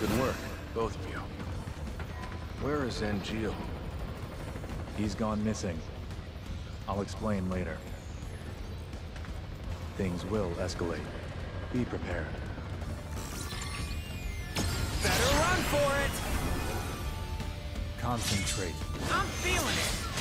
Good work, both of you. Where is Angeal? He's gone missing. I'll explain later. Things will escalate. Be prepared. Better run for it! Concentrate. I'm feeling it!